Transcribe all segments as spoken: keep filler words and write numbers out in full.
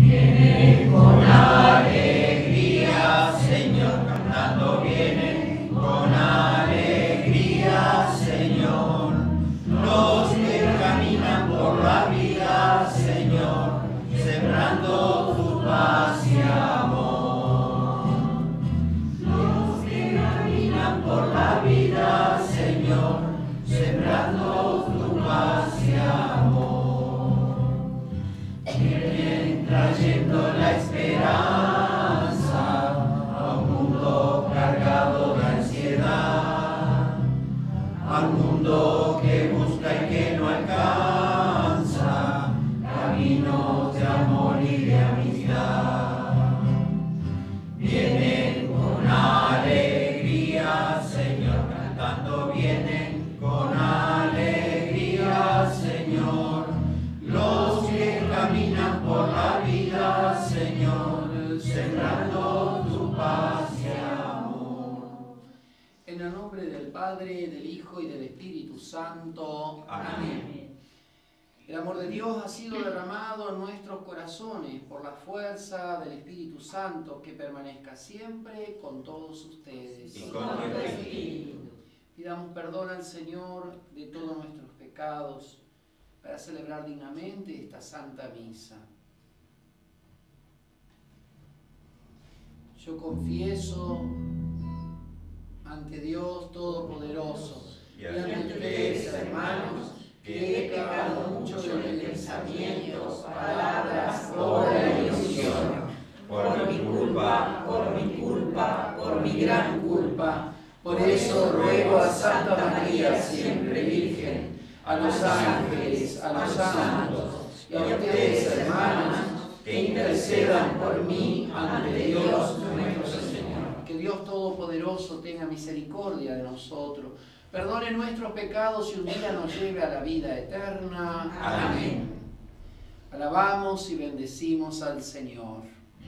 Vienen con alegría, Señor, cantando vienen con alegría, Señor. Los que caminan por la vida, Señor, sembrando tu paz y amor. Los que caminan por la vida, Señor, sembrando tu paz y amor. Vienen trayendo la esperanza a un mundo cargado de ansiedad, a un mundo que busca y que no alcanza caminos de amor y de amistad. Vienen con alegría, Señor, cantando vienen con alegría, Señor. Los que caminan por la vida, Señor, sembrando tu paz y amor. En el nombre del Padre, del Hijo y del Espíritu Santo. Amén. El amor de Dios ha sido derramado en nuestros corazones por la fuerza del Espíritu Santo, que permanezca siempre con todos ustedes. Y con tu espíritu. Pidamos perdón al Señor de todos nuestros pecados para celebrar dignamente esta Santa Misa. Yo confieso ante Dios Todopoderoso Y ante ustedes, hermanos, que he pecado mucho en pensamientos, palabras, obra y omisión, por mi culpa, por mi culpa, por mi gran culpa. Por eso ruego a Santa María, siempre Virgen, a los ángeles, a los santos y a ustedes, hermanos, que intercedan por mí ante Dios nuestro Señor. Que Dios Todopoderoso tenga misericordia de nosotros, perdone nuestros pecados y un día nos lleve a la vida eterna. Amén. Alabamos y bendecimos al Señor.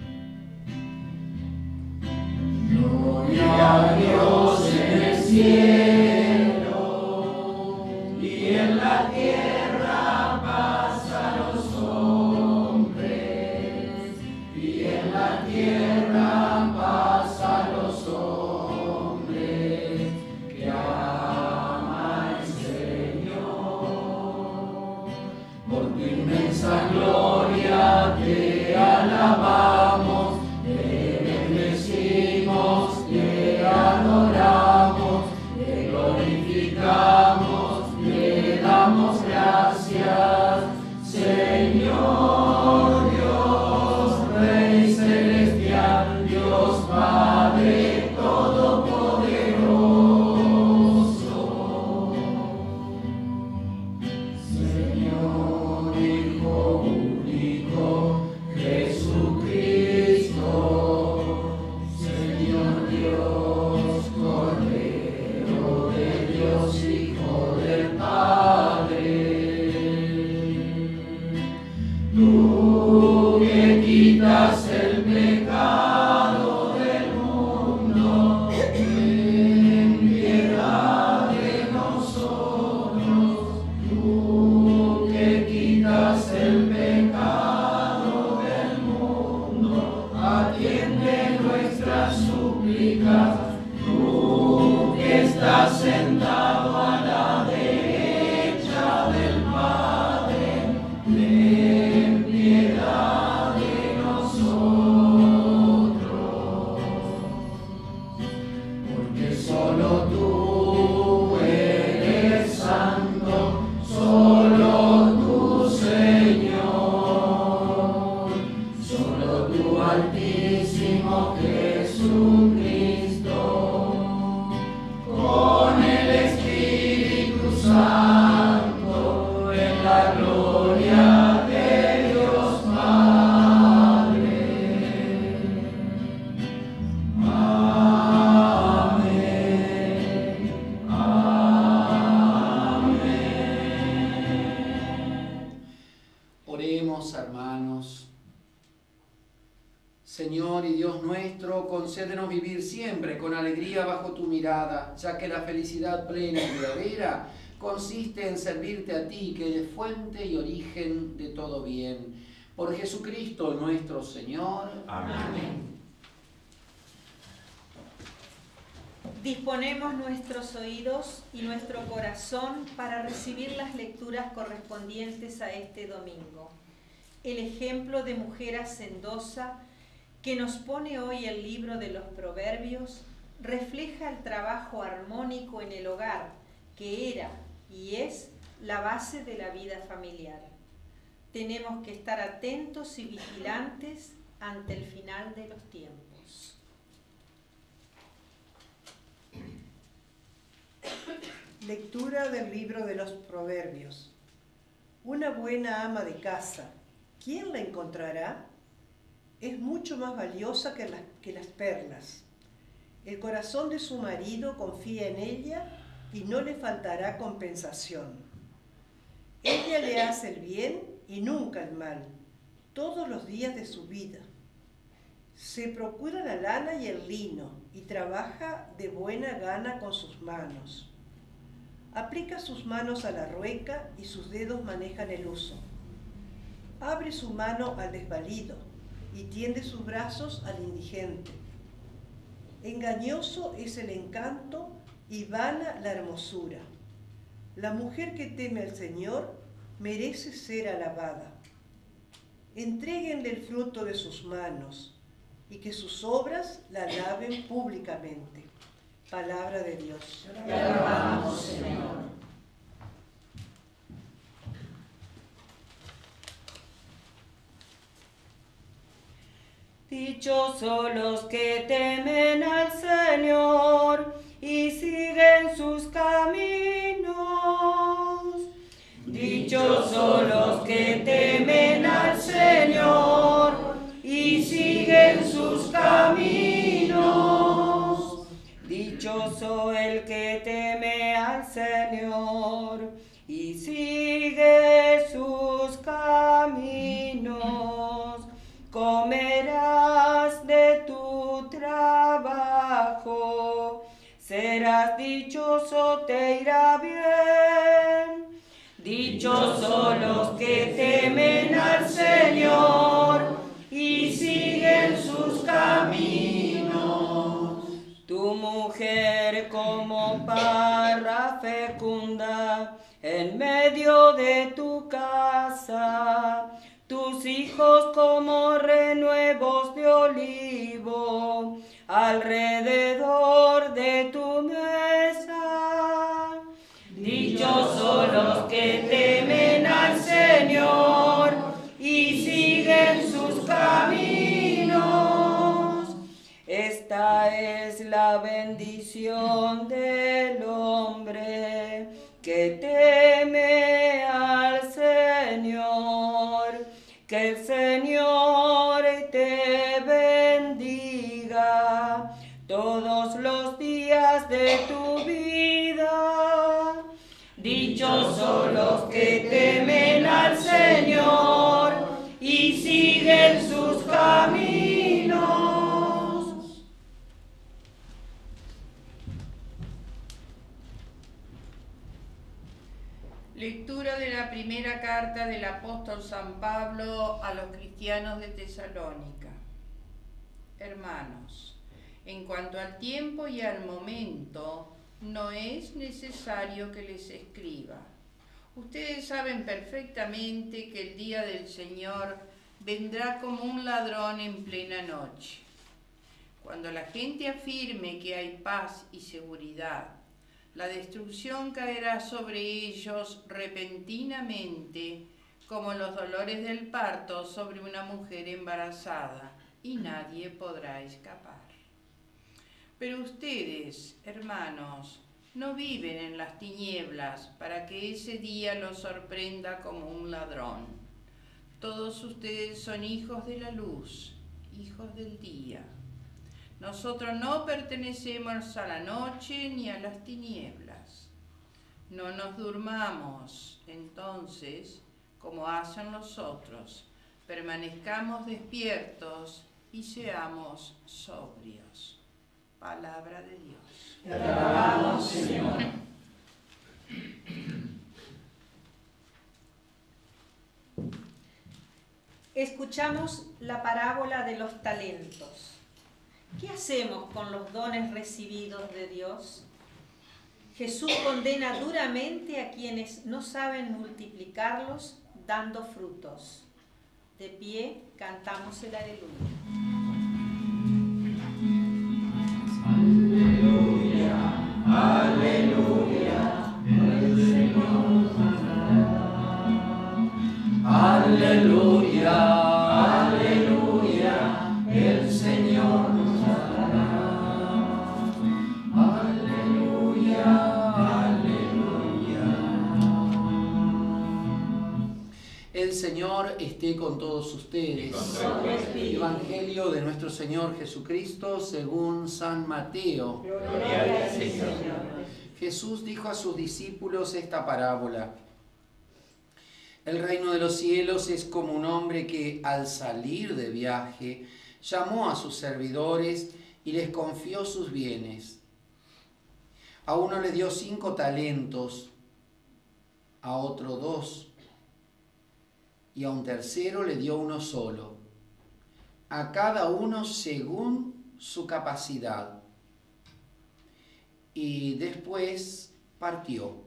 Gloria a Dios en el cielo y en la tierra paz a los hombres, y en la tierra paz a los hombres que ama el Señor. Por tu inmensa gloria te alabamos, te bendecimos, te adoramos, te glorificamos, te damos gracias, Señor Dios, Rey celestial, Dios Padre todopoderoso, Señor Hijo único, Jesucristo, Señor Dios, Cordero de Dios, Hijo del Padre. Tú que quitas el pecado del mundo, ten piedad de nosotros. Tú que quitas el pecado del mundo, atiende nuestras súplicas. Tú que estás sentado a la derecha del Padre, ten piedad de nosotros. Porque solo tú eres santo, solo tú, Señor, solo tú, Altísimo Jesucristo, con el Espíritu Santo, en la gloria de Dios Padre. Amén. Amén. Oremos, hermanos. Señor y Dios nuestro, concédenos vivir siempre con alegría bajo tu mirada, ya que la felicidad plena y verdadera consiste en servirte a ti, que eres fuente y origen de todo bien. Por Jesucristo nuestro Señor. Amén. Disponemos nuestros oídos y nuestro corazón para recibir las lecturas correspondientes a este domingo. El ejemplo de mujer hacendosa que nos pone hoy el libro de los Proverbios refleja el trabajo armónico en el hogar, que era y es la base de la vida familiar. Tenemos que estar atentos y vigilantes ante el final de los tiempos. Lectura del libro de los Proverbios. Una buena ama de casa, ¿quién la encontrará? Es mucho más valiosa que las, que las perlas. El corazón de su marido confía en ella y no le faltará compensación. Ella le hace el bien y nunca el mal, todos los días de su vida. Se procura la lana y el lino y trabaja de buena gana con sus manos. Aplica sus manos a la rueca y sus dedos manejan el uso. Abre su mano al desvalido y tiende sus brazos al indigente. Engañoso es el encanto y vana la hermosura. La mujer que teme al Señor merece ser alabada. Entréguenle el fruto de sus manos y que sus obras la alaben públicamente. Palabra de Dios. Te alabamos, Señor. Dichosos los que temen al Señor y siguen sus caminos. Dichosos los que temen al Señor y siguen sus caminos. Dichoso el que teme al Señor y sigue sus caminos. Comerás de tu trabajo, serás dichoso, te irá bien. Dichosos los que temen al Señor y siguen sus caminos. Tu mujer como parra fecunda en medio de tu casa, tus hijos como renuevos de olivo alrededor de tu mesa. Dichosos los que temen al Señor y siguen sus caminos. Esta es la bendición del hombre que teme al Señor. Que el Señor te bendiga todos los días de tu vida. Dichosos los que temen al Señor y siguen sus caminos. Lectura de la primera carta del apóstol San Pablo a los cristianos de Tesalónica. Hermanos, en cuanto al tiempo y al momento, no es necesario que les escriba. Ustedes saben perfectamente que el día del Señor vendrá como un ladrón en plena noche. Cuando la gente afirme que hay paz y seguridad, la destrucción caerá sobre ellos repentinamente, como los dolores del parto sobre una mujer embarazada, y nadie podrá escapar. Pero ustedes, hermanos, no viven en las tinieblas para que ese día los sorprenda como un ladrón. Todos ustedes son hijos de la luz, hijos del día. Nosotros no pertenecemos a la noche ni a las tinieblas. No nos durmamos, entonces, como hacen los otros. Permanezcamos despiertos y seamos sobrios. Palabra de Dios. Te alabamos, Señor. Escuchamos la parábola de los talentos. ¿Qué hacemos con los dones recibidos de Dios? Jesús condena duramente a quienes no saben multiplicarlos dando frutos. De pie, cantamos el aleluya. Aleluya, el Señor nos dará. Aleluya, aleluya, el Señor nos dará. Aleluya, aleluya. El Señor esté con todos ustedes. Evangelio de nuestro Señor Jesucristo según San Mateo. Gloria al Señor. Jesús dijo a sus discípulos esta parábola. El reino de los cielos es como un hombre que al salir de viaje llamó a sus servidores y les confió sus bienes. A uno le dio cinco talentos, a otro dos, y a un tercero le dio uno solo, a cada uno según su capacidad. Y después partió.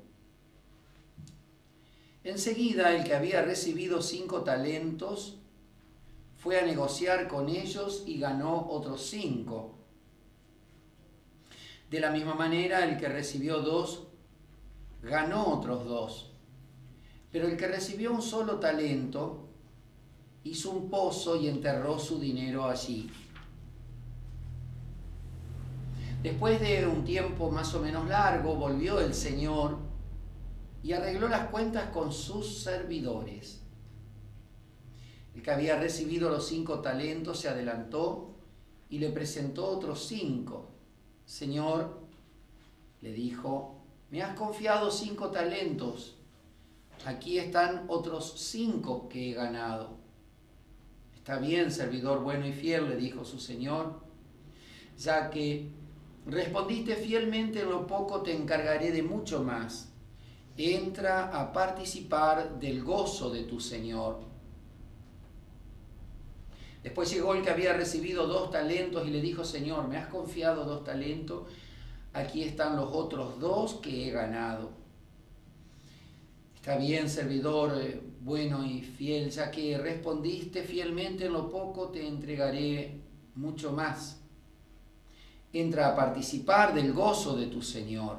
Enseguida el que había recibido cinco talentos fue a negociar con ellos y ganó otros cinco. De la misma manera el que recibió dos ganó otros dos. Pero el que recibió un solo talento hizo un pozo y enterró su dinero allí. Después de un tiempo más o menos largo, volvió el Señor y arregló las cuentas con sus servidores. El que había recibido los cinco talentos se adelantó y le presentó otros cinco. Señor, le dijo, me has confiado cinco talentos. Aquí están otros cinco que he ganado. Está bien, servidor bueno y fiel, le dijo su Señor, ya que respondiste fielmente en lo poco, te encargaré de mucho más. Entra a participar del gozo de tu Señor. Después llegó el que había recibido dos talentos y le dijo, Señor, me has confiado dos talentos, aquí están los otros dos que he ganado. Está bien, servidor eh, bueno y fiel, ya que respondiste fielmente en lo poco, te entregaré mucho más. Entra a participar del gozo de tu Señor.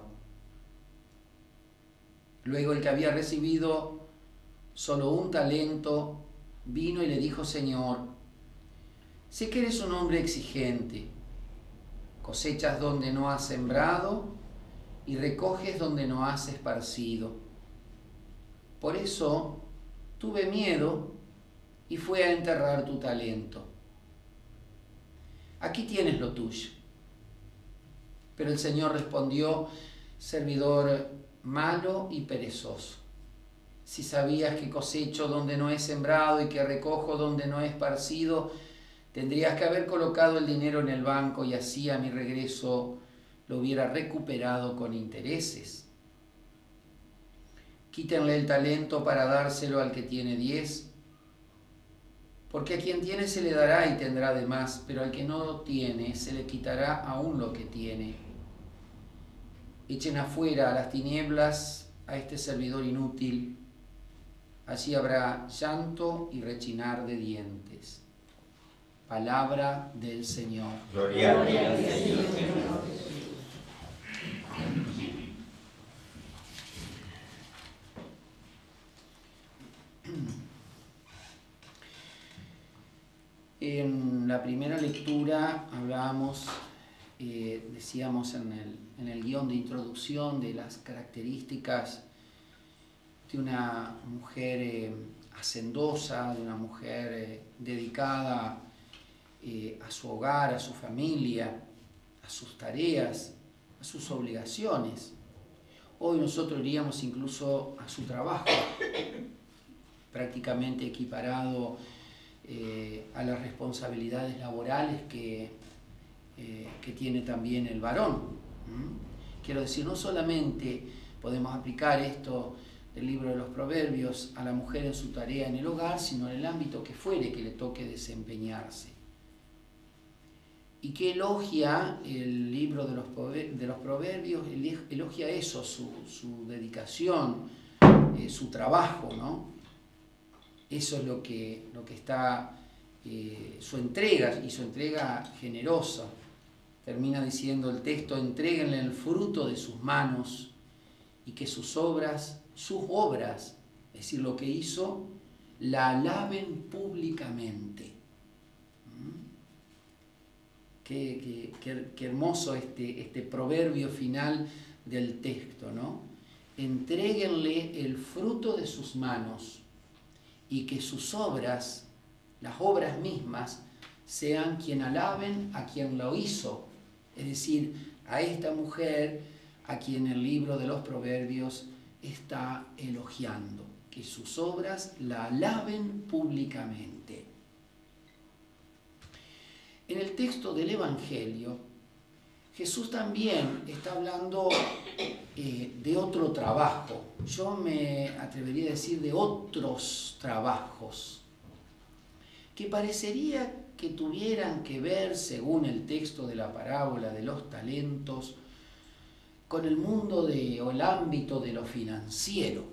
Luego el que había recibido solo un talento vino y le dijo, Señor, sé que eres un hombre exigente, cosechas donde no has sembrado y recoges donde no has esparcido. Por eso tuve miedo y fui a enterrar tu talento. Aquí tienes lo tuyo. Pero el Señor respondió, servidor malo y perezoso. Si sabías que cosecho donde no he sembrado y que recojo donde no he esparcido, tendrías que haber colocado el dinero en el banco y así a mi regreso lo hubiera recuperado con intereses. Quítenle el talento para dárselo al que tiene diez, porque a quien tiene se le dará y tendrá de más, pero al que no tiene se le quitará aún lo que tiene. Echen afuera a las tinieblas a este servidor inútil, allí habrá llanto y rechinar de dientes. Palabra del Señor. Gloria al Señor. En la primera lectura hablábamos, eh, decíamos en el, en el guión de introducción, de las características de una mujer eh, hacendosa, de una mujer eh, dedicada eh, a su hogar, a su familia, a sus tareas, a sus obligaciones. Hoy nosotros diríamos incluso a su trabajo, prácticamente equiparado eh, a las responsabilidades laborales que, eh, que tiene también el varón. ¿Mm? Quiero decir, no solamente podemos aplicar esto del libro de los Proverbios a la mujer en su tarea en el hogar, sino en el ámbito que fuere que le toque desempeñarse. ¿Y qué elogia el libro de los, de los Proverbios? Elogia eso, su, su dedicación, eh, su trabajo, ¿no? Eso es lo que, lo que está, eh, su entrega, y su entrega generosa. Termina diciendo el texto: entréguenle el fruto de sus manos y que sus obras, sus obras, es decir, lo que hizo, la alaben públicamente. ¿Mm? Qué, qué, qué, qué hermoso este, este proverbio final del texto, ¿no? Entréguenle el fruto de sus manos y que sus obras, las obras mismas, sean quien alaben a quien lo hizo. Es decir, a esta mujer a quien el libro de los Proverbios está elogiando, que sus obras la alaben públicamente. En el texto del Evangelio, Jesús también está hablando eh, de otro trabajo. Yo me atrevería a decir de otros trabajos, que parecería que tuvieran que ver, según el texto de la parábola de los talentos, con el mundo de, o el ámbito de lo financiero.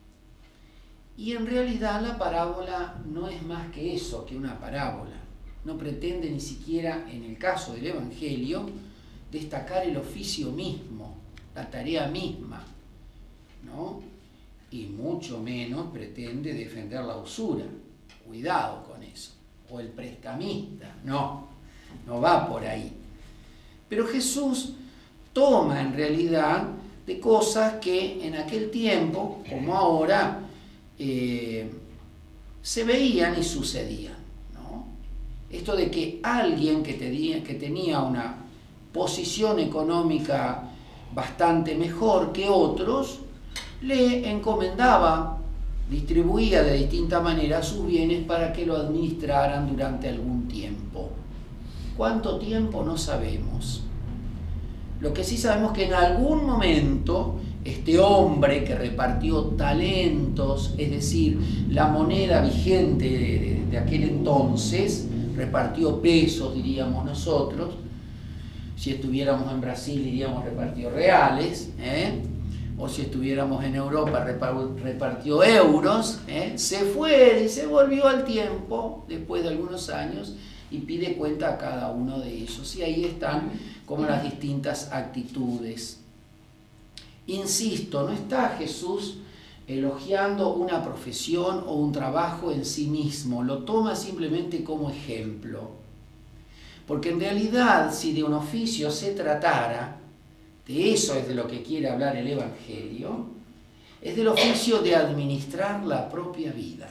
Y en realidad la parábola no es más que eso, que una parábola. No pretende ni siquiera, en el caso del Evangelio, destacar el oficio mismo, la tarea misma, ¿no? Y mucho menos pretende defender la usura. Cuidado con eso. O el prestamista. No, no va por ahí. Pero Jesús toma en realidad de cosas que en aquel tiempo, como ahora, eh, se veían y sucedían, ¿no? Esto de que alguien que tenía, que tenía una posición económica bastante mejor que otros, le encomendaba, distribuía de distinta manera sus bienes para que lo administraran durante algún tiempo. ¿Cuánto tiempo? No sabemos. Lo que sí sabemos es que en algún momento este hombre que repartió talentos, es decir, la moneda vigente de, de, de aquel entonces, repartió pesos, diríamos nosotros, si estuviéramos en Brasil diríamos repartió reales, ¿eh? O si estuviéramos en Europa repartió euros, ¿eh? Se fue y se volvió al tiempo después de algunos años y pide cuenta a cada uno de ellos. Y ahí están como las distintas actitudes. Insisto, no está Jesús elogiando una profesión o un trabajo en sí mismo, lo toma simplemente como ejemplo. Porque en realidad, si de un oficio se tratara, de eso es de lo que quiere hablar el Evangelio, es del oficio de administrar la propia vida.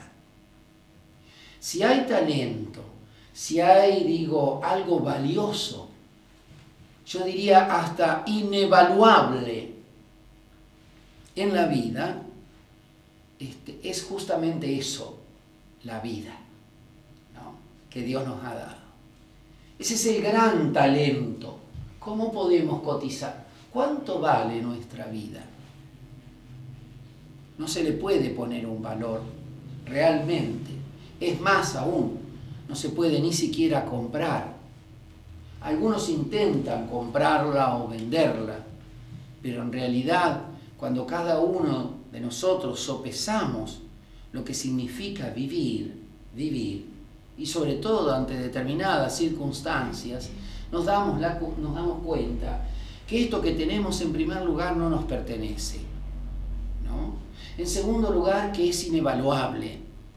Si hay talento, si hay, digo, algo valioso, yo diría hasta inevaluable en la vida, este, es justamente eso, la vida, ¿no?, que Dios nos ha dado. Ese es el gran talento. ¿Cómo podemos cotizar? ¿Cuánto vale nuestra vida? No se le puede poner un valor realmente. Es más aún, no se puede ni siquiera comprar. Algunos intentan comprarla o venderla, pero en realidad, cuando cada uno de nosotros sopesamos lo que significa vivir, vivir, y sobre todo ante determinadas circunstancias, nos damos, la, nos damos cuenta que esto que tenemos en primer lugar no nos pertenece, ¿no? En segundo lugar, que es inevaluable.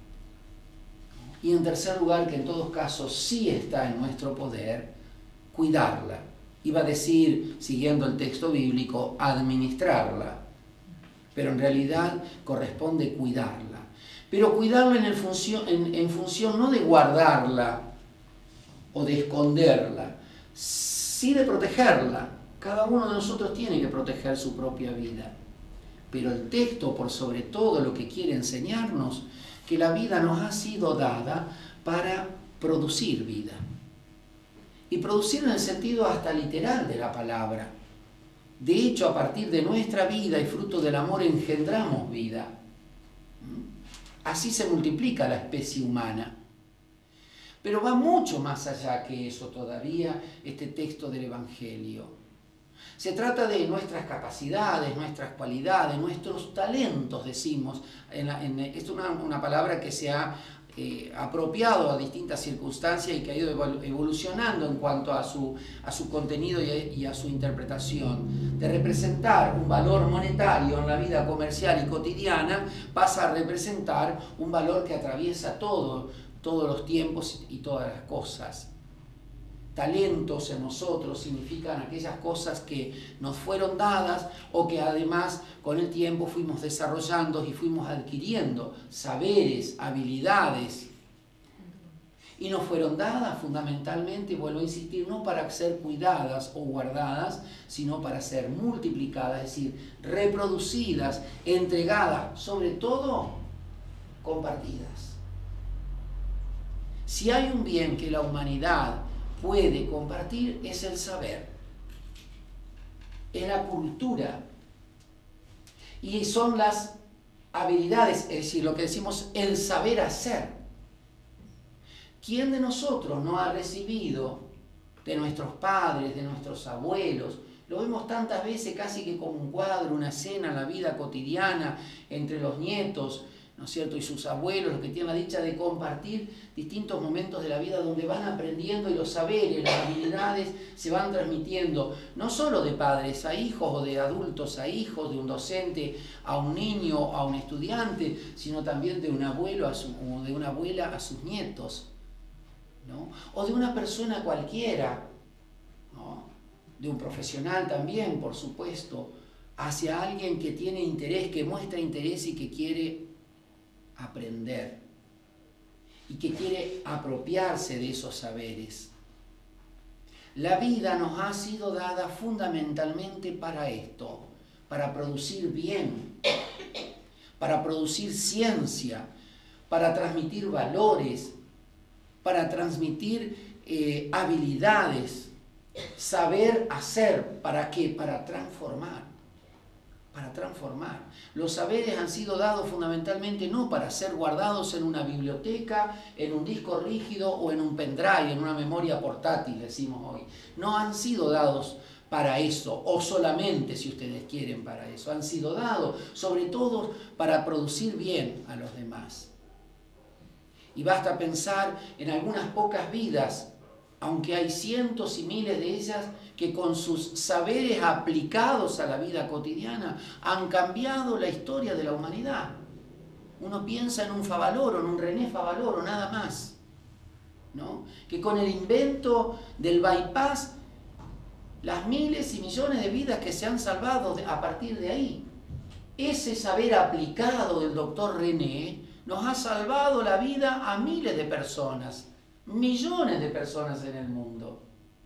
Y en tercer lugar, que en todos casos sí está en nuestro poder cuidarla. Iba a decir, siguiendo el texto bíblico, administrarla. Pero en realidad corresponde cuidarla. Pero cuidarla en, el función, en, en función no de guardarla o de esconderla, sí de protegerla. Cada uno de nosotros tiene que proteger su propia vida. Pero el texto, por sobre todo, lo que quiere enseñarnos, que la vida nos ha sido dada para producir vida. Y producir en el sentido hasta literal de la palabra. De hecho, a partir de nuestra vida y fruto del amor engendramos vida. así se multiplica la especie humana. Pero va mucho más allá que eso todavía este texto del Evangelio. Se trata de nuestras capacidades, nuestras cualidades, nuestros talentos, decimos. En la, en, es una, una palabra que se ha eh, apropiado a distintas circunstancias y que ha ido evolucionando en cuanto a su, a su contenido y a, y a su interpretación. De representar un valor monetario en la vida comercial y cotidiana, pasa a representar un valor que atraviesa todo, todos los tiempos y todas las cosas. Talentos en nosotros significan aquellas cosas que nos fueron dadas o que además con el tiempo fuimos desarrollando y fuimos adquiriendo saberes, habilidades. Y nos fueron dadas fundamentalmente, vuelvo a insistir, no para ser cuidadas o guardadas, sino para ser multiplicadas, es decir, reproducidas, entregadas, sobre todo compartidas. Si hay un bien que la humanidad puede compartir, es el saber, es la cultura y son las habilidades, es decir, lo que decimos el saber hacer. ¿Quién de nosotros no ha recibido de nuestros padres, de nuestros abuelos? Lo vemos tantas veces casi que como un cuadro, una escena en la vida cotidiana entre los nietos, ¿no es cierto?, y sus abuelos, los que tienen la dicha de compartir distintos momentos de la vida donde van aprendiendo y los saberes, las habilidades se van transmitiendo, no solo de padres a hijos o de adultos a hijos, de un docente a un niño, a un estudiante, sino también de un abuelo a su, o de una abuela a sus nietos, ¿no? O de una persona cualquiera, ¿no?, de un profesional también, por supuesto, hacia alguien que tiene interés, que muestra interés y que quiere aprender y que quiere apropiarse de esos saberes. La vida nos ha sido dada fundamentalmente para esto, para producir bien, para producir ciencia, para transmitir valores, para transmitir eh, habilidades, saber hacer. ¿Para qué? Para transformar. Para transformar. Los saberes han sido dados fundamentalmente no para ser guardados en una biblioteca, en un disco rígido o en un pendrive, en una memoria portátil, decimos hoy. No han sido dados para eso, o solamente, si ustedes quieren, para eso. Han sido dados, sobre todo, para producir bien a los demás. Y basta pensar en algunas pocas vidas, aunque hay cientos y miles de ellas que con sus saberes aplicados a la vida cotidiana han cambiado la historia de la humanidad. Uno piensa en un Favaloro, en un René Favaloro, nada más, ¿no?, que con el invento del bypass, las miles y millones de vidas que se han salvado a partir de ahí, ese saber aplicado del doctor René nos ha salvado la vida a miles de personas, millones de personas en el mundo.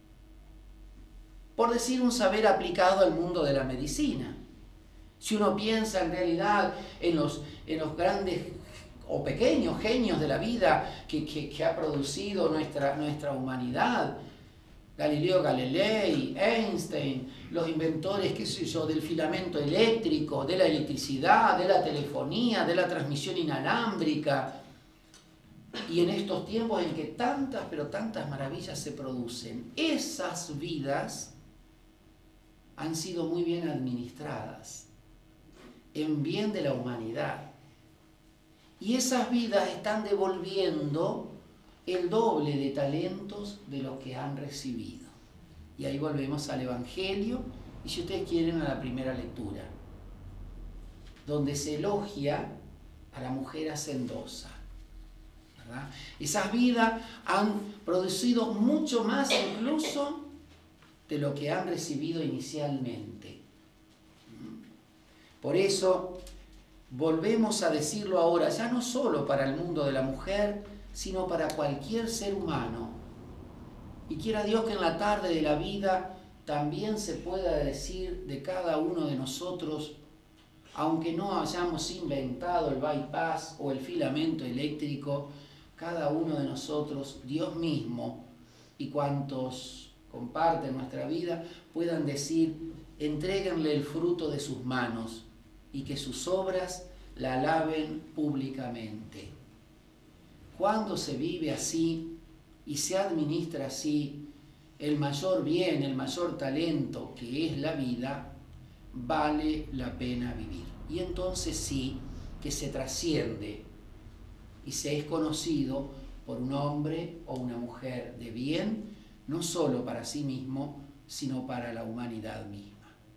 Por decir un saber aplicado al mundo de la medicina. Si uno piensa en realidad en los, en los grandes o pequeños genios de la vida que, que, que ha producido nuestra, nuestra humanidad, Galileo Galilei, Einstein, los inventores, qué sé yo, del filamento eléctrico, de la electricidad, de la telefonía, de la transmisión inalámbrica. Y en estos tiempos en que tantas, pero tantas maravillas se producen, esas vidas han sido muy bien administradas, en bien de la humanidad. Y esas vidas están devolviendo el doble de talentos de los que han recibido. Y ahí volvemos al Evangelio, y si ustedes quieren, a la primera lectura, donde se elogia a la mujer hacendosa. ¿Verdad? Esas vidas han producido mucho más incluso de lo que han recibido inicialmente. Por eso, volvemos a decirlo ahora, ya no solo para el mundo de la mujer, sino para cualquier ser humano. Y quiera Dios que en la tarde de la vida también se pueda decir de cada uno de nosotros, aunque no hayamos inventado el bypass o el filamento eléctrico, cada uno de nosotros, Dios mismo y cuantos comparten nuestra vida, puedan decir, entréguenle el fruto de sus manos y que sus obras la alaben públicamente. Cuando se vive así y se administra así, el mayor bien, el mayor talento que es la vida, vale la pena vivir. Y entonces sí que se trasciende y se es conocido por un hombre o una mujer de bien, no solo para sí mismo, sino para la humanidad misma.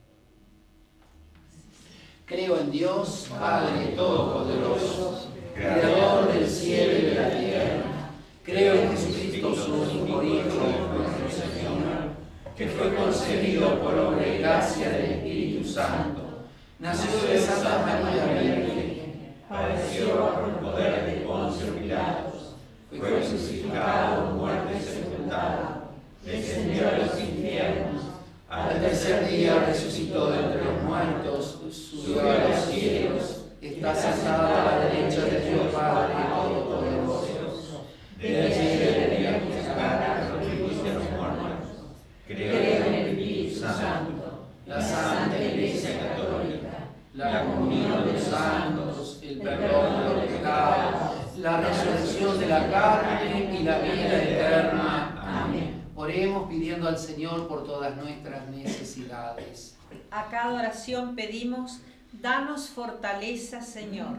Creo en Dios, Padre Todopoderoso, Creador del cielo y de la tierra. Creo en Jesucristo, su único Hijo, nuestro Señor, que fue concebido por obra y gracia del Espíritu Santo. Nació de Santa María Virgen, padeció bajo el poder de Poncio Pilatos, fue crucificado, muerto y sepultado, descendió a los infiernos, al tercer día resucitó de entre los muertos, subió a los cielos, está sentado a la derecha de Dios Padre Todopoderoso. De allí debería juzgar a los vivos y a los muertos. Creo en el Espíritu Santo, la Santa Iglesia Católica, la comunión de los santos, el perdón de los pecados, la resurrección de la carne y la vida eterna. Amén. Oremos pidiendo al Señor por todas nuestras necesidades. A cada oración pedimos: danos fortaleza, Señor,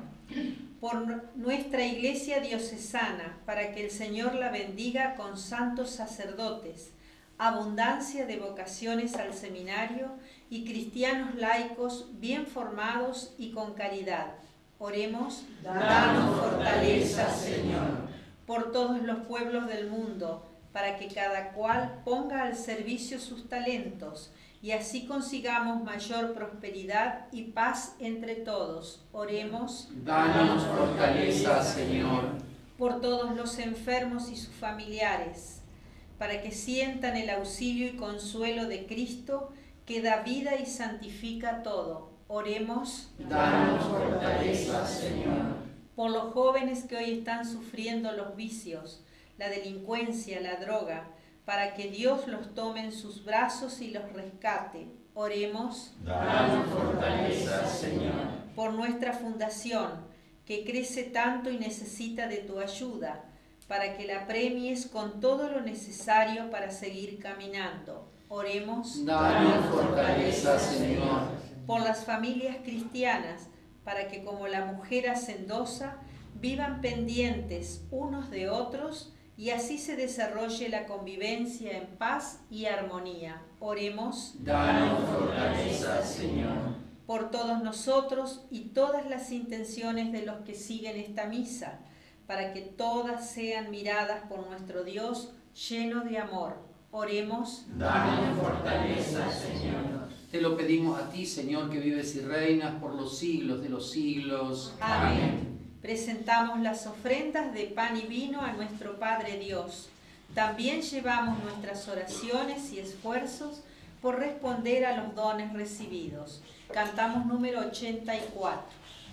por nuestra Iglesia diocesana, para que el Señor la bendiga con santos sacerdotes, abundancia de vocaciones al seminario y cristianos laicos bien formados y con caridad. Oremos: danos fortaleza, Señor, por todos los pueblos del mundo, para que cada cual ponga al servicio sus talentos y así consigamos mayor prosperidad y paz entre todos. Oremos: danos fortaleza, Señor, por todos los enfermos y sus familiares, para que sientan el auxilio y consuelo de Cristo, que da vida y santifica todo. Oremos: danos fortaleza, Señor, por los jóvenes que hoy están sufriendo los vicios, la delincuencia, la droga, para que Dios los tome en sus brazos y los rescate. Oremos: danos fortaleza, Señor, por nuestra fundación, que crece tanto y necesita de tu ayuda, para que la premies con todo lo necesario para seguir caminando. Oremos: danos fortaleza, Señor, por las familias cristianas, para que como la mujer hacendosa, vivan pendientes unos de otros y así se desarrolle la convivencia en paz y armonía. Oremos: danos fortaleza, Señor, por todos nosotros y todas las intenciones de los que siguen esta misa, para que todas sean miradas por nuestro Dios lleno de amor. Oremos: danos fortaleza, Señor. Te lo pedimos a ti, Señor, que vives y reinas por los siglos de los siglos. Amén. Amén. Presentamos las ofrendas de pan y vino a nuestro Padre Dios. También llevamos nuestras oraciones y esfuerzos por responder a los dones recibidos. Cantamos número ochenta y cuatro.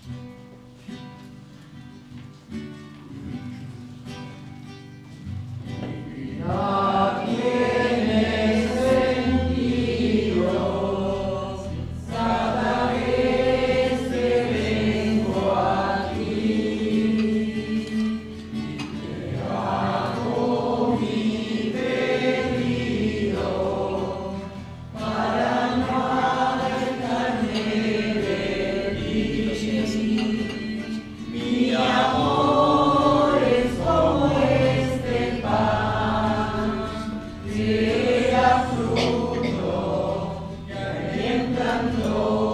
No tiene sentido cada vez que vengo aquí, te hago mi pedido para no alejarme de ti. Mi amor es como este pan que da fruto y alimentando,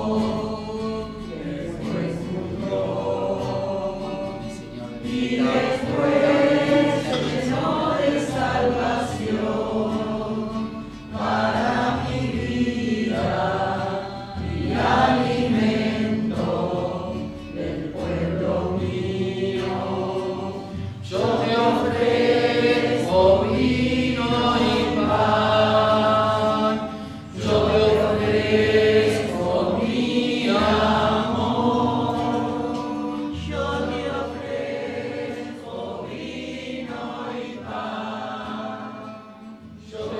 después murió y después lleno de salvación para mi vida y alimento del pueblo mío. Yo te ofrezco vino y pan, yo te ofrezco mi amor, yo te ofrezco vino y pan, yo te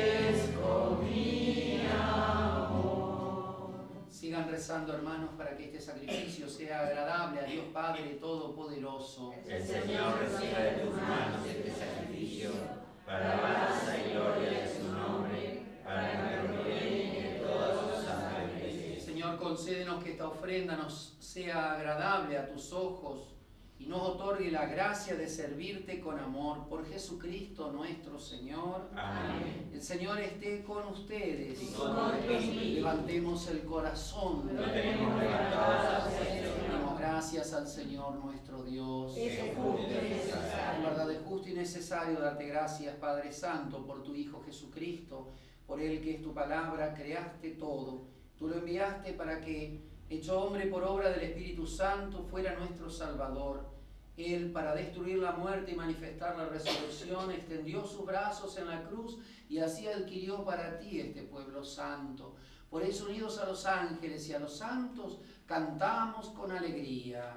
ofrezco mi amor. Sigan rezando, hermanos, para que este sacrificio sea agradable a Dios Padre Todopoderoso. El Señor reciba de tus manos este sacrificio para alabanza y gloria de su nombre, para nuestro bien y de toda su santa iglesia. Señor, concédenos que esta ofrenda nos sea agradable a tus ojos y nos otorgue la gracia de servirte con amor por Jesucristo nuestro Señor. Amén. El Señor esté con ustedes. Y con tu espíritu. Levantemos el corazón. Lo tenemos levantado hacia el Señor. Damos gracias al Señor nuestro Dios. Es justo y En necesario. verdad es justo y necesario darte gracias, Padre Santo, por tu Hijo Jesucristo, por Él que es tu palabra, creaste todo. Tú lo enviaste para que, hecho hombre por obra del Espíritu Santo, fuera nuestro Salvador. Él, para destruir la muerte y manifestar la resurrección, extendió sus brazos en la cruz y así adquirió para ti este pueblo santo. Por eso, unidos a los ángeles y a los santos, cantamos con alegría.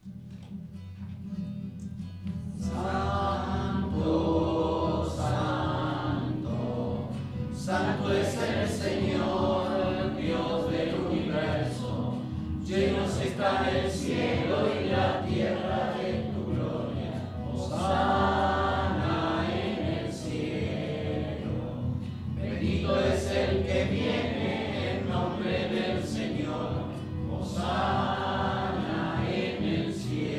Santo, santo, santo es el Señor, Dios del universo. Llenos está el cielo y la tierra de tu gloria. Hosana en el cielo. Bendito es el que viene en nombre del Señor. Hosana en el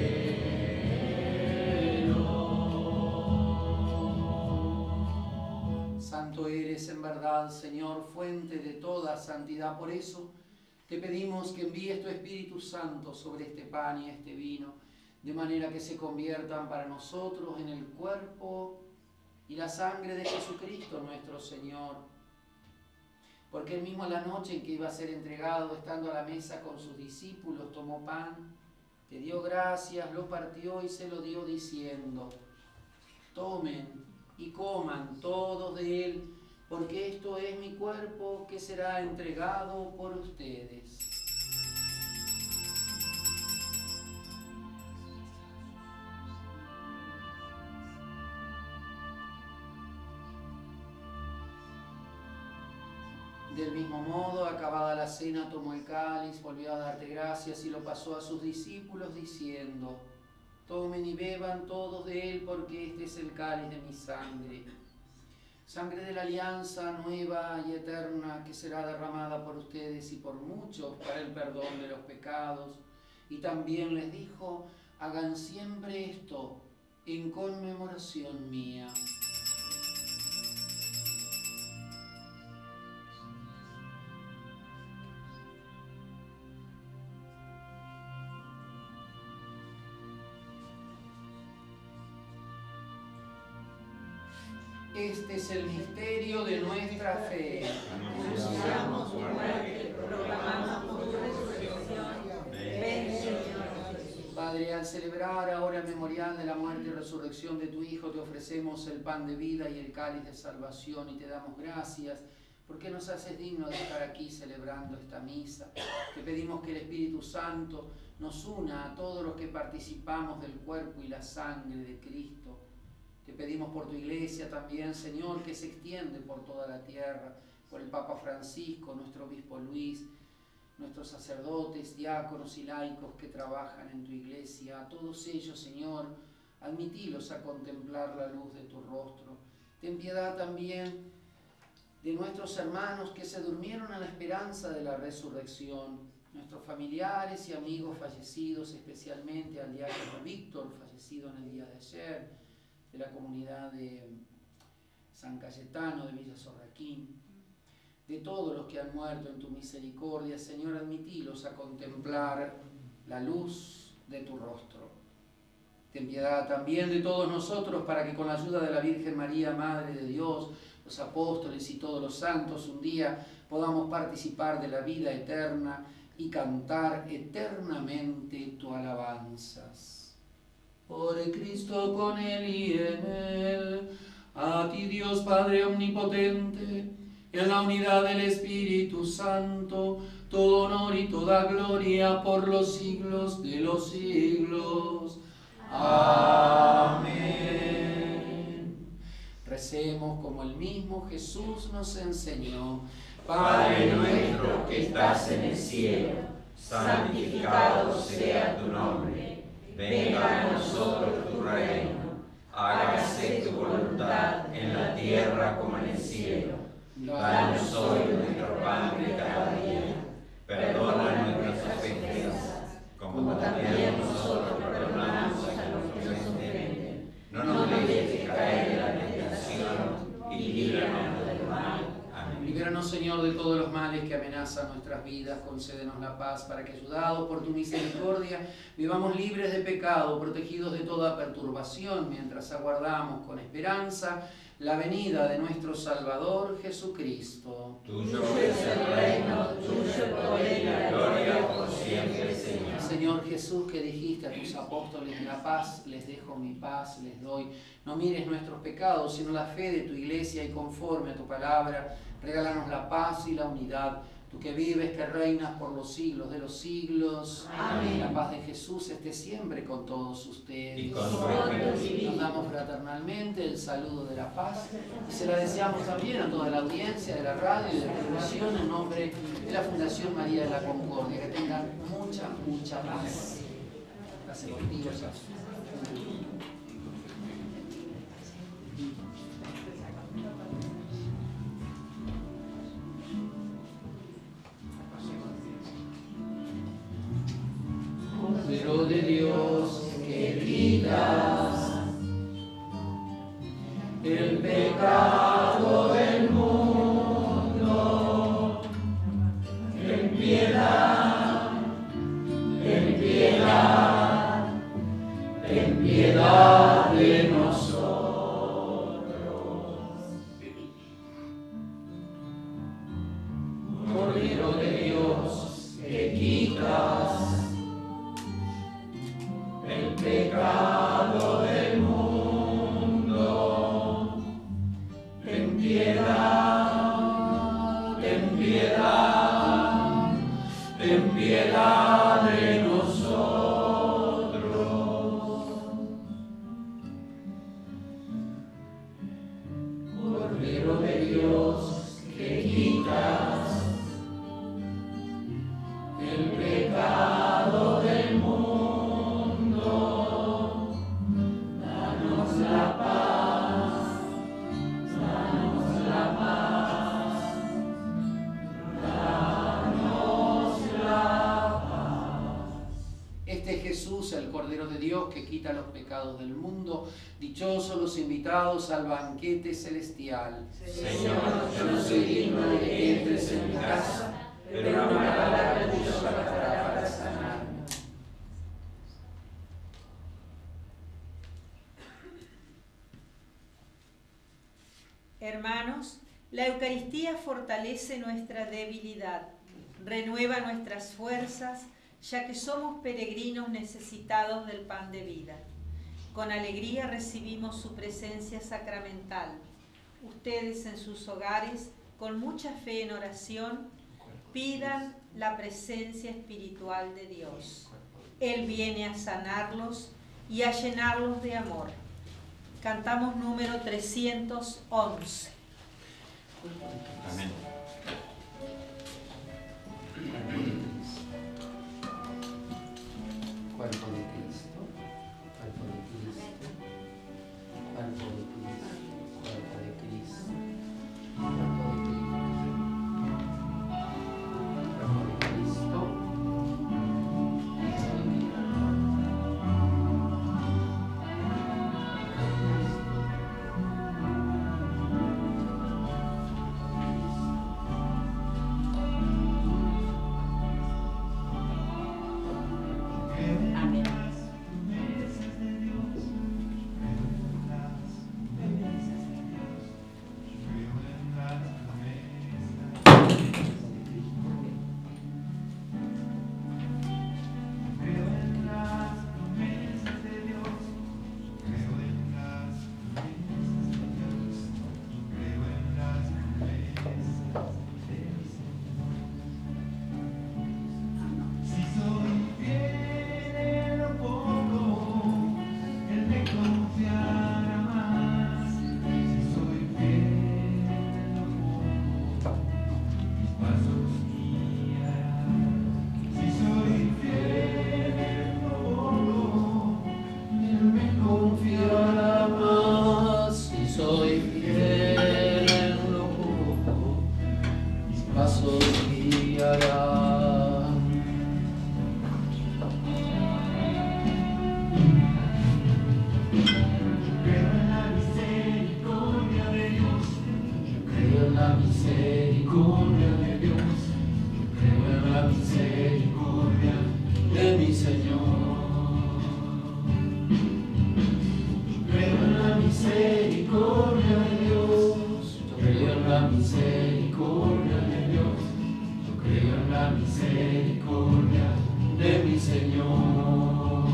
cielo. Santo eres en verdad, Señor, fuente de toda santidad. Por eso te pedimos que envíes tu Espíritu Santo sobre este pan y este vino, de manera que se conviertan para nosotros en el cuerpo y la sangre de Jesucristo nuestro Señor. Porque él mismo en la noche en que iba a ser entregado, estando a la mesa con sus discípulos, tomó pan, te dio gracias, lo partió y se lo dio diciendo: tomen y coman todos de él, porque esto es mi cuerpo que será entregado por ustedes. Del mismo modo, acabada la cena, tomó el cáliz, volvió a darte gracias y lo pasó a sus discípulos diciendo: tomen y beban todos de él, porque este es el cáliz de mi sangre. Sangre de la alianza nueva y eterna que será derramada por ustedes y por muchos para el perdón de los pecados. Y también les dijo: hagan siempre esto en conmemoración mía. Este es el misterio de nuestra fe. Anunciamos tu muerte, proclamamos tu resurrección. Ven, Señor Jesús. Padre, al celebrar ahora el memorial de la muerte y resurrección de tu Hijo, te ofrecemos el pan de vida y el cáliz de salvación y te damos gracias porque nos haces dignos de estar aquí celebrando esta misa. Te pedimos que el Espíritu Santo nos una a todos los que participamos del cuerpo y la sangre de Cristo. Te pedimos por tu iglesia también, Señor, que se extiende por toda la tierra, por el Papa Francisco, nuestro obispo Luis, nuestros sacerdotes, diáconos y laicos que trabajan en tu iglesia. A todos ellos, Señor, admitilos a contemplar la luz de tu rostro. Ten piedad también de nuestros hermanos que se durmieron a la esperanza de la resurrección, nuestros familiares y amigos fallecidos, especialmente al diácono Víctor, fallecido en el día de ayer, de la comunidad de San Cayetano, de Villa Sorraquín, de todos los que han muerto en tu misericordia. Señor, admitilos a contemplar la luz de tu rostro. Ten piedad también de todos nosotros, para que con la ayuda de la Virgen María, Madre de Dios, los apóstoles y todos los santos, un día podamos participar de la vida eterna y cantar eternamente tus alabanzas. Por Cristo, con Él y en Él, a ti Dios Padre Omnipotente, en la unidad del Espíritu Santo, todo honor y toda gloria por los siglos de los siglos. Amén. Recemos como el mismo Jesús nos enseñó. Padre nuestro que estás en el cielo, santificado sea tu nombre, venga a nosotros tu reino, hágase tu voluntad en la tierra como en el cielo. Danos hoy nuestro pan de cada día, perdona nuestras ofensas, como también nosotros perdonamos a los que nos ofenden. No nos dejes caer en la tentación y líbranos del mal. Amén. Líbranos, Señor, de todos los males que amenazan nuestras vidas. Concédenos la paz para que, ayudados por tu misericordia, vivamos libres de pecado, protegidos de toda perturbación, mientras aguardamos con esperanza la venida de nuestro Salvador Jesucristo. Tuyo es el reino, tuyo el poder y la gloria por siempre, Señor. Señor Jesús, que dijiste a tus apóstoles: la paz les dejo, mi paz les doy. No mires nuestros pecados, sino la fe de tu iglesia, y conforme a tu palabra, regálanos la paz y la unidad. Tú que vives, que reinas por los siglos de los siglos. Amén. La paz de Jesús esté siempre con todos ustedes. Y con tu espíritu. Nos damos fraternalmente el saludo de la paz y se la deseamos también a toda la audiencia de la radio y de la televisión en nombre de la Fundación María de la Concordia. Que tengan mucha, mucha paz. Gracias contigo, Cordero de Dios, que quitas el pecado del mundo, ten piedad, ten piedad, ten piedad de nosotros. Cordero de Dios, que quitas el pecado del mundo, ten piedad, ten piedad, ten piedad de nosotros. Cordero de Dios, que quitas el pecado del mundo, danos la paz, danos la paz, danos la paz. Este es Jesús, el Cordero de Dios, que quita los pecados del mundo. Dichosos los invitados al banquete celestial. Señor, yo no soy digno de que entres en mi casa, pero una palabra tuya bastará para sanarme. Hermanos, la Eucaristía fortalece nuestra debilidad, renueva nuestras fuerzas, ya que somos peregrinos necesitados del pan de vida. Con alegría recibimos su presencia sacramental. Ustedes en sus hogares, con mucha fe en oración, pidan la presencia espiritual de Dios. Él viene a sanarlos y a llenarlos de amor. Cantamos número trescientos once. Amén. Cuerpo de Cristo, cuerpo de Cristo, cuerpo de Cristo, cuerpo de Cristo, cuerpo de Cristo, cuerpo de Cristo. Amén. misericordia de Dios, yo creo en la misericordia de mi Señor.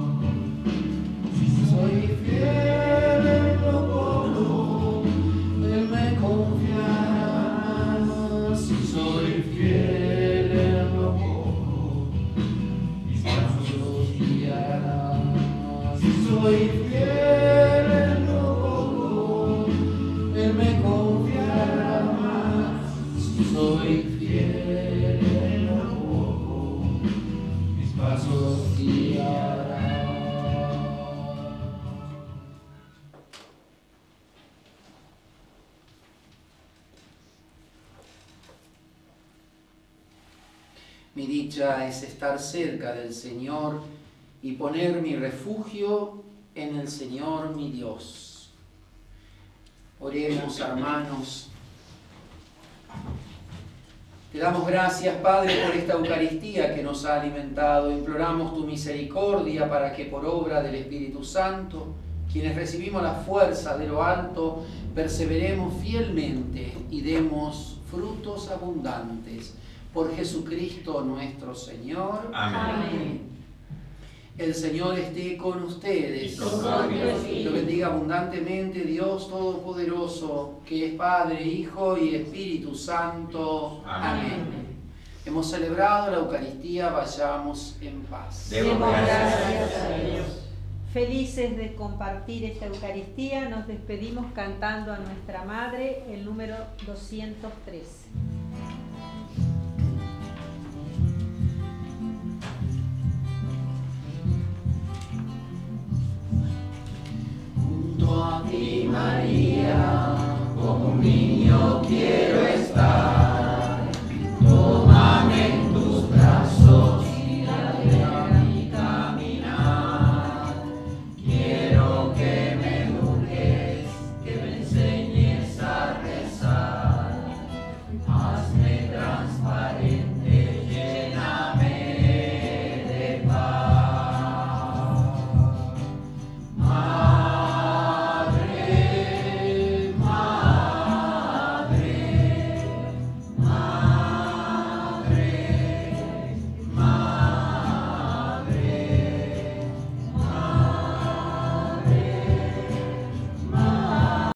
Si soy fiel en lo poco, Él me confiará más. Si soy fiel en lo poco, mis pasos guiará. Si soy fiel en lo poco, Él me confiará más. Si soy fiel en lo poco, mis pasos guiará. Mi dicha es estar cerca del Señor y poner mi refugio en el Señor mi Dios. Oremos, hermanos. Te damos gracias, Padre, por esta Eucaristía que nos ha alimentado. Imploramos tu misericordia para que por obra del Espíritu Santo, quienes recibimos la fuerza de lo alto, perseveremos fielmente y demos frutos abundantes. Por Jesucristo nuestro Señor. Amén. El Señor esté con ustedes. Y con tu Lo bendiga abundantemente Dios Todopoderoso, que es Padre, Hijo y Espíritu Santo. Amén. Amén. Hemos celebrado la Eucaristía, vayamos en paz. Demos gracias a Dios. Felices de compartir esta Eucaristía, nos despedimos cantando a nuestra Madre el número doscientos trece. A ti, María, como un niño quiero.